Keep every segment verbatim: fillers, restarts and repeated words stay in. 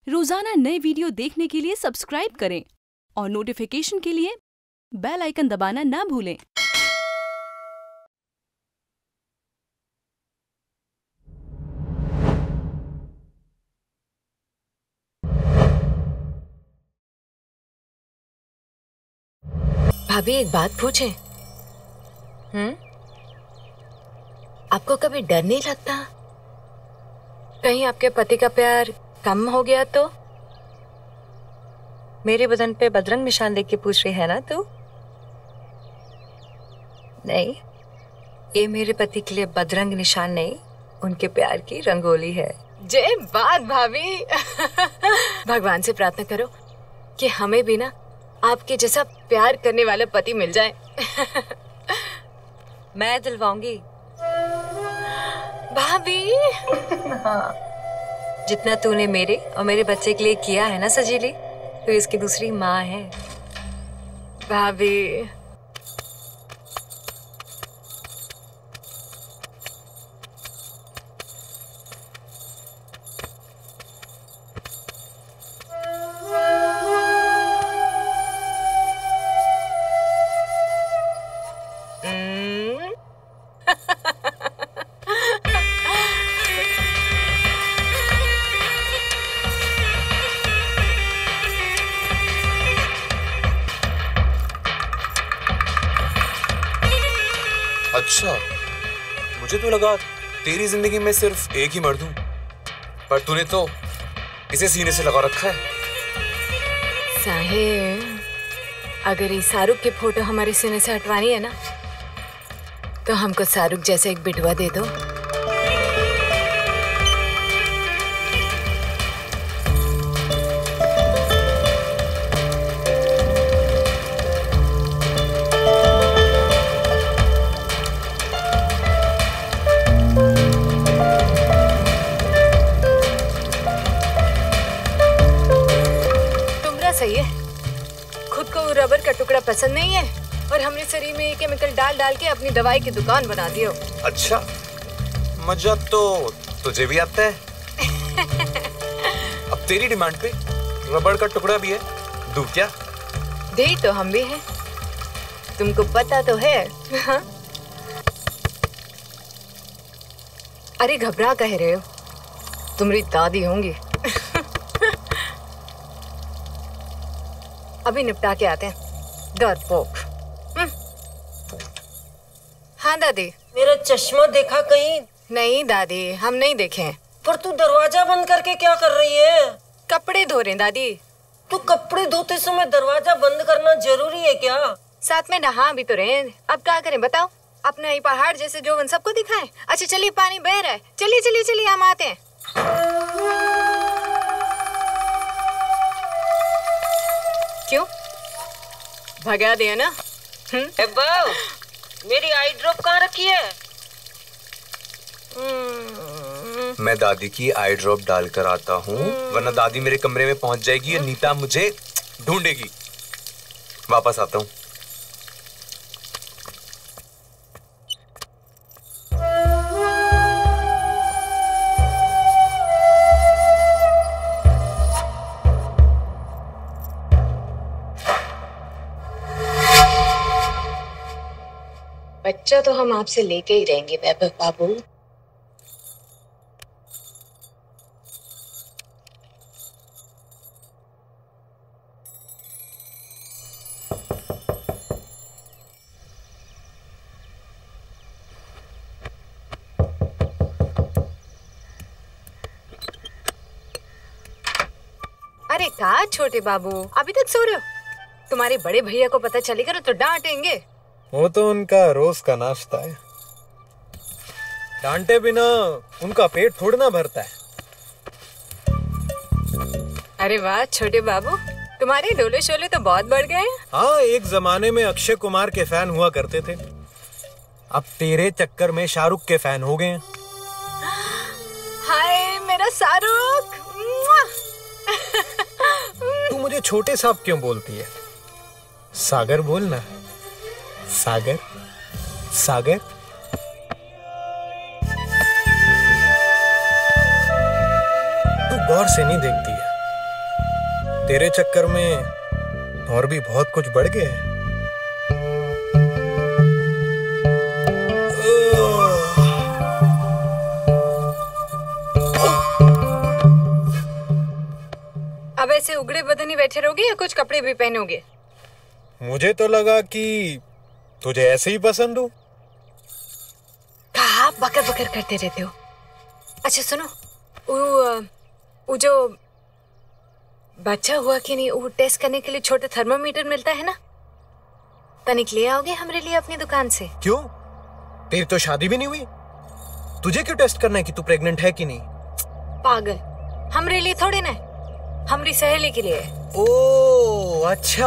रोजाना नए वीडियो देखने के लिए सब्सक्राइब करें और नोटिफिकेशन के लिए बेल आइकन दबाना ना भूलें। भाभी एक बात पूछे? हम्म आपको कभी डर नहीं लगता कहीं आपके पति का प्यार कम हो गया तो? मेरे बदन पे बदरंग निशान देख के पूछ रही है ना तू? नहीं, ये मेरे पति के लिए बदरंग निशान नहीं, उनके प्यार की रंगोली है। जय बात भाभी। भगवान से प्रार्थना करो कि हमें भी ना आपके जैसा प्यार करने वाला पति मिल जाए। मैं दिलवाऊंगी भाभी। हाँ, जितना तूने मेरे और मेरे बच्चे के लिए किया है ना सजीली, तो इसकी दूसरी माँ है भाभी। अच्छा, मुझे तो लगा तेरी जिंदगी में सिर्फ एक ही मर्द हूं, पर तूने तो इसे सीने से लगा रखा है। साहिब, अगर ये शाहरुख की फोटो हमारे सीने से हटवानी है ना, तो हमको शाहरुख जैसा एक बिटवा दे दो। सही है, खुद को रबर का टुकड़ा पसंद नहीं है और हमने शरीर में ये केमिकल डाल डाल के अपनी दवाई की दुकान बना दी हो। अच्छा, मजा तो तुझे भी आता है। अब तेरी डिमांड पे रबर का टुकड़ा भी है, दूं क्या? दे तो हम भी हैं, तुमको पता तो है। हाँ? अरे घबरा कह रहे हो, तुम्हारी दादी होंगी। अभी निपटा के आते हैं, डरपोक। हाँ दादी। मेरा चश्मा देखा कहीं? नहीं दादी, हम नहीं देखे। पर तू दरवाजा बंद करके क्या कर रही है? कपड़े धो रहे दादी। तू कपड़े धोते समय दरवाजा बंद करना जरूरी है क्या? साथ में नहा भी तो रहे, अब क्या करें बताओ? अपना ही पहाड़ जैसे जोवन सबको दिखाएं। अच्छा चलिए, पानी बह रहा है, चलिए चलिए चलिए हम आते हैं। क्यों भगा दिया ना? हम्म, मेरी आई ड्रॉप कहाँ रखी है? मैं दादी की आई ड्रॉप डालकर आता हूँ, वरना दादी मेरे कमरे में पहुंच जाएगी और नीता मुझे ढूंढेगी। वापस आता हूँ। बच्चा तो हम आपसे लेके ही रहेंगे वैभव बाबू। अरे कहा छोटे बाबू, अभी तक सो रहे हो? तुम्हारे बड़े भैया को पता चलेगा तो डांटेंगे। वो तो उनका रोज का नाश्ता है, डांटे बिना उनका पेट थोड़ा ना भरता है। अरे वाह छोटे बाबू, तुम्हारे डोले शोले तो बहुत बढ़ गए हैं। हाँ, एक जमाने में अक्षय कुमार के फैन हुआ करते थे, अब तेरे चक्कर में शाहरुख के फैन हो गए हैं। हाय मेरा शाहरुख। तू मुझे छोटे साहब क्यों बोलती है? सागर बोलना। सागर सागर। तू गौर से नहीं देखती है, तेरे चक्कर में और भी बहुत कुछ बढ़ गया है। अब ऐसे उगड़े बदन ही बैठे रहोगे या कुछ कपड़े भी पहनोगे? मुझे तो लगा कि तुझे ऐसे ही पसंद हो। कहा बकर बकर करते रहते हो। अच्छा सुनो, वो वो जो बच्चा हुआ कि नहीं, वो टेस्ट करने के लिए छोटे थर्मोमीटर मिलता है ना, तनिक ले आओगे हमरे लिए अपनी दुकान से? क्यों? तेरी तो शादी भी नहीं हुई, तुझे क्यों टेस्ट करना है कि तू प्रेग्नेंट है कि नहीं? पागल, हमरे लिए थोड़े ना, हमारी सहेली के लिए। ओह अच्छा,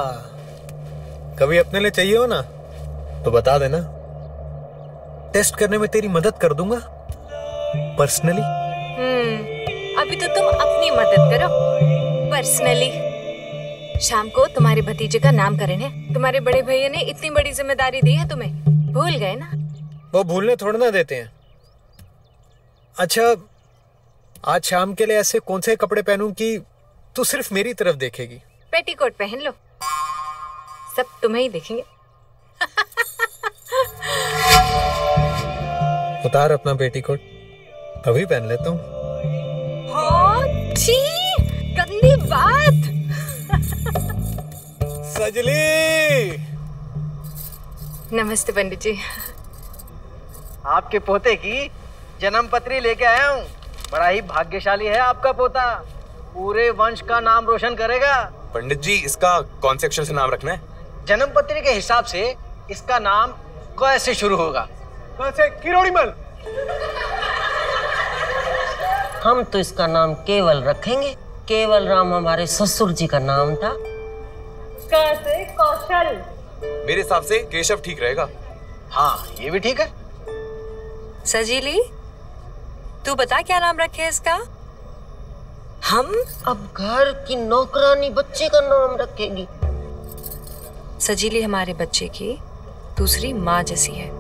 कभी अपने लिए चाहिए हो ना तो बता देना, टेस्ट करने में तेरी मदद कर दूंगा पर्सनली। हम्म अभी तो तुम अपनी मदद करो पर्सनली। शाम को तुम्हारे भतीजे का नामकरण है, तुम्हारे बड़े भैया ने इतनी बड़ी जिम्मेदारी दी है तुम्हें, भूल गए ना? वो भूलने थोड़ा ना देते हैं। अच्छा, आज शाम के लिए ऐसे कौन से कपड़े पहनूं कि तू सिर्फ मेरी तरफ देखेगी? पेटीकोट पहन लो, सब तुम्हें ही देखेंगे। उतार अपना पेटीकोट, अभी पहन लेता हूँ। हाँ, छी, गंदी बात। सजली। नमस्ते पंडित जी। आपके पोते की जन्म पत्री लेके आया हूँ। बड़ा ही भाग्यशाली है आपका पोता, पूरे वंश का नाम रोशन करेगा। पंडित जी, इसका कौन से अक्षर से नाम रखना है? जन्म पत्री के हिसाब से इसका नाम क से शुरू होगा। कैसे? किरोड़ीमल। हम तो इसका नाम केवल रखेंगे, केवल राम हमारे ससुर जी का नाम था। कैसे? कौशल। मेरे हिसाब से केशव ठीक रहेगा। हाँ, ये भी ठीक है। सजीली, तू बता क्या नाम रखे इसका? हम अब घर की नौकरानी बच्चे का नाम रखेगी। सजीली हमारे बच्चे की दूसरी माँ जैसी है।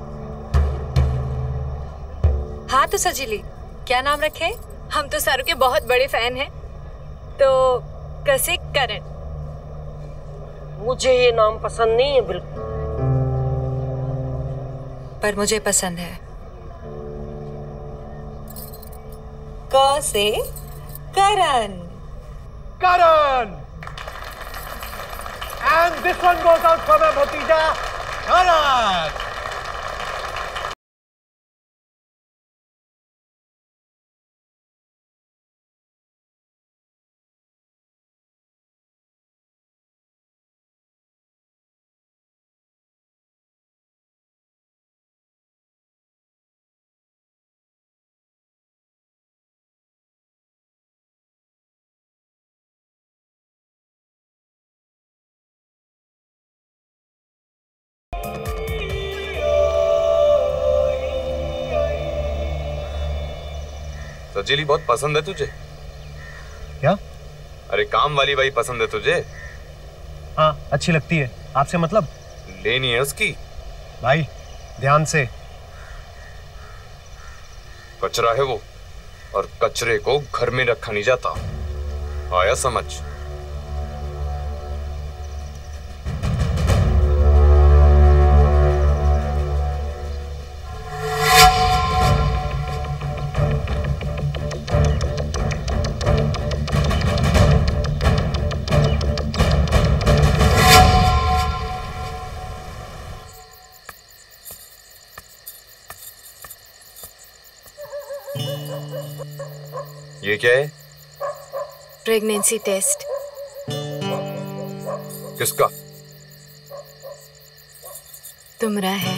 हाँ तो सजीली, क्या नाम रखे? हम तो सारू के बहुत बड़े फैन हैं, तो कैसे करण? मुझे ये नाम पसंद नहीं है बिल्कुल, पर मुझे पसंद है। क से करण। करण। And this one goes out for my भतीजा करण। सजीली बहुत पसंद है तुझे? क्या? अरे काम वाली बाई पसंद है तुझे? हाँ, अच्छी लगती है। आपसे मतलब? लेनी है उसकी। भाई ध्यान से। कचरा है वो, और कचरे को घर में रखा नहीं जाता, आया समझ? ये क्या है? Pregnancy test. किसका? तुमरा है।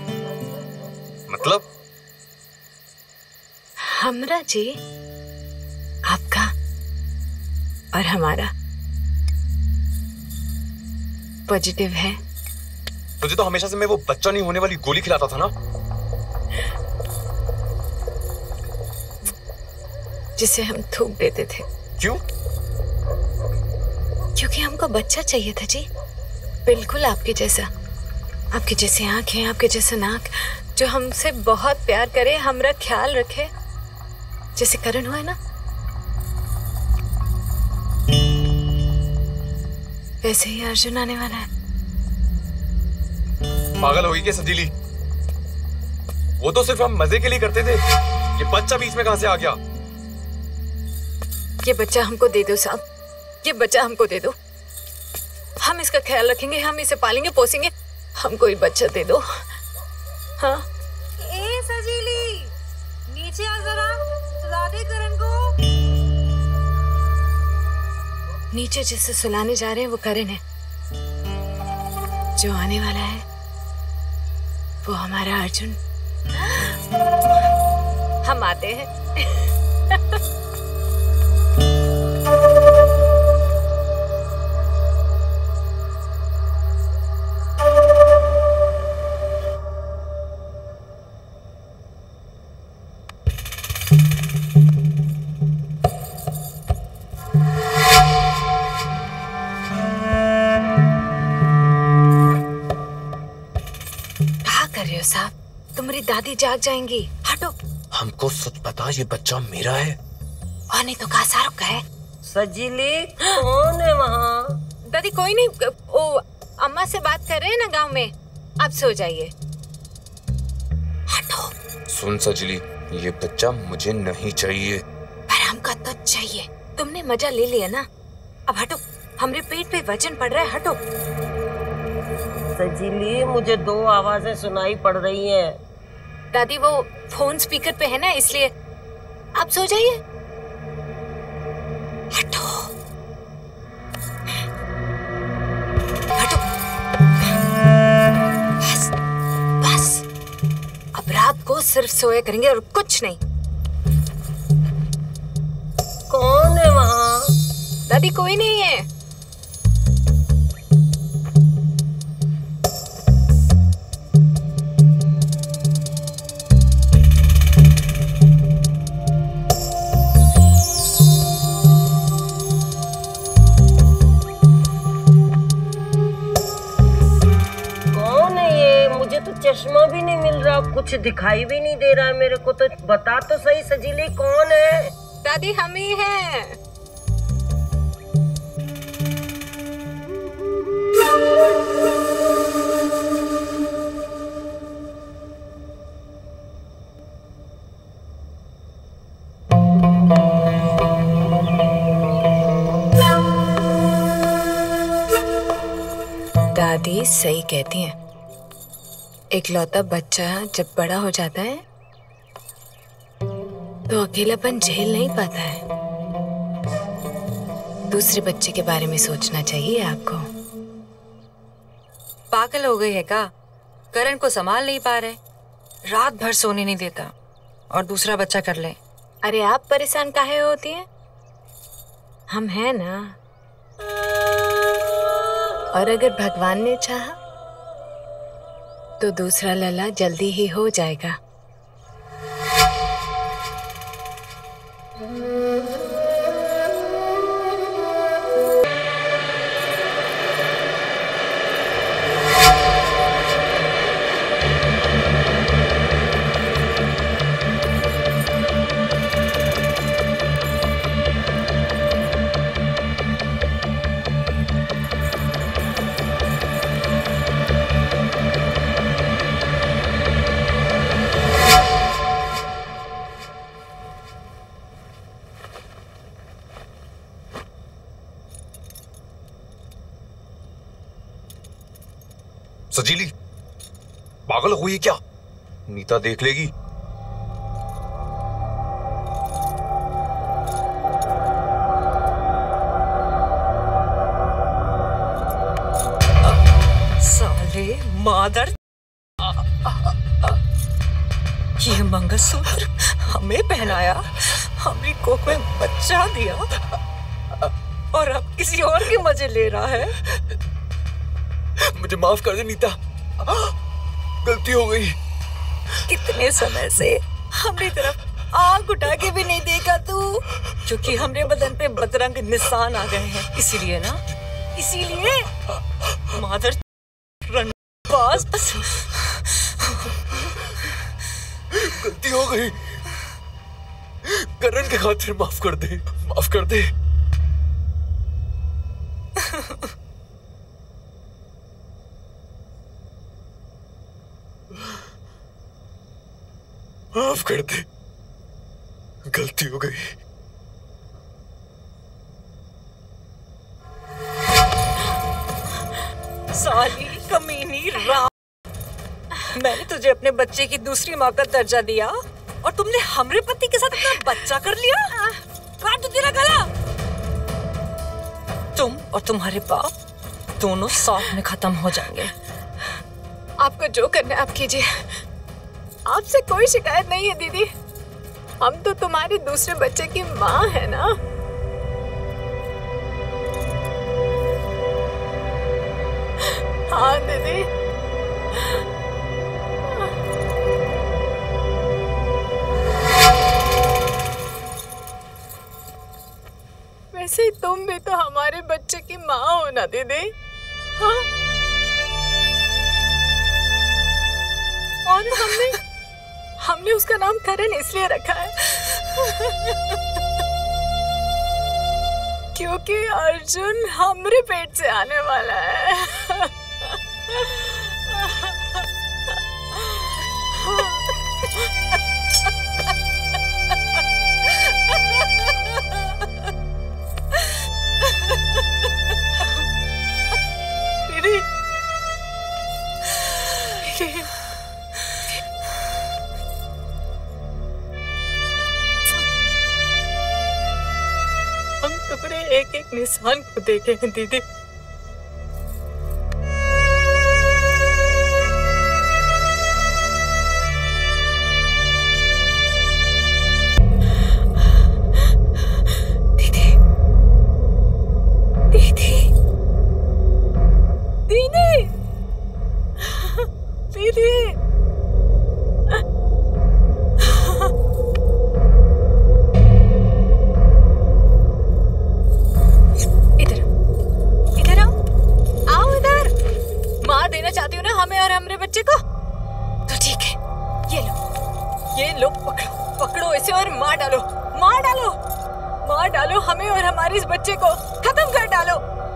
मतलब? हमरा जी, आपका और हमारा पॉजिटिव है। तुझे तो हमेशा से मैं वो बच्चा नहीं होने वाली गोली खिलाता था ना, जिसे हम थूक देते थे। क्यों? क्योंकि हमको बच्चा चाहिए था जी, बिल्कुल आपके जैसा, आपके जैसे आंखें, आपके जैसा नाक, जो हमसे बहुत प्यार करे, हमरा ख्याल रखे, जैसे करण हुआ है ना। वैसे ही अर्जुन आने वाला है। पागल होगी क्या सजीली? वो तो सिर्फ हम मजे के लिए करते थे। ये बच्चा बीच में कहां से आ गया? ये बच्चा हमको दे दो साहब, ये बच्चा हमको दे दो। हम इसका ख्याल रखेंगे, हम इसे पालेंगे पोसेंगे। हमको ही बच्चा दे दो। हाँ। ए सजीली, नीचे आ जरा, सुला दे करण को। नीचे जिससे सुलाने जा रहे हैं वो करण है। जो आने वाला है वो हमारा अर्जुन। हम आते हैं। साहब, तुम्हारी दादी जाग जाएंगी। हटो। हमको सच बता, ये बच्चा मेरा है? और नहीं तो कहा शाहरुख का है। सजीली, कौन है वहाँ? दादी कोई नहीं, ओ अम्मा से बात कर रहे हैं ना गांव में। अब सो जाइए। हटो। सुन सजली, ये बच्चा मुझे नहीं चाहिए। पर हमको तो चाहिए। तुमने मजा ले लिया ना, अब हटो। हमरे पेट पे वजन पड़ रहा है। हटो। सजीली, मुझे दो आवाजें सुनाई पड़ रही हैं। दादी वो फोन स्पीकर पे है ना, इसलिए। आप सो जाइए। हटो हटो। बस बस, अब रात को सिर्फ सोया करेंगे और कुछ नहीं। कौन है वहाँ? दादी कोई नहीं है। चश्मा भी नहीं मिल रहा, कुछ दिखाई भी नहीं दे रहा है मेरे को। तो बता तो सही सजीली, कौन है? दादी हम ही हैं। दादी सही कहती हैं। इकलौता बच्चा जब बड़ा हो जाता है तो अकेलापन झेल नहीं पाता है। दूसरे बच्चे के बारे में सोचना चाहिए आपको। पागल हो गई है का? करण को संभाल नहीं पा रहे, रात भर सोने नहीं देता, और दूसरा बच्चा कर ले। अरे आप परेशान काहे होती हैं? हम हैं ना। और अगर भगवान ने चाहा तो दूसरा लला जल्दी ही हो जाएगा। सजीली, पागल हुई है क्या? नीता देख लेगी। साले मादर, ये मंगलसूत्र हमें पहनाया, हमें कोख में बच्चा दिया, और अब किसी और के मजे ले रहा है। मुझे माफ कर दे नीता, गलती हो गई। कितने समय से हमारी तरफ आंख उठा के भी नहीं देखा तू, क्योंकि हमरे बदन पे बदरंग निशान आ गए हैं, इसीलिए ना, इसीलिए मादर रंगबाज। गलती हो गई, करण के खातिर माफ कर दे, माफ कर दे। माफ कर दे, गलती हो गई। साली कमीनी राम, मैंने तुझे अपने बच्चे की दूसरी माँ का दर्जा दिया और तुमने हमरे पति के साथ अपना बच्चा कर लिया। काट दो तेरा गला। तुम और तुम्हारे बाप दोनों साथ में खत्म हो जाएंगे। आपको जो करना है आप कीजिए, आपसे कोई शिकायत नहीं है दीदी। हम तो तुम्हारे दूसरे बच्चे की माँ है ना। हाँ दीदी। वैसे ही तुम भी तो हमारे बच्चे की माँ हो ना दीदी। हाँ? और हमने हमने उसका नाम करण इसलिए रखा है क्योंकि अर्जुन हमरे पेट से आने वाला है। दीदी, दीदी, हम तुम्हारे एक एक निशान को देखे हैं दीदी। मार डालो हमें और हमारे इस बच्चे को, खत्म कर डालो।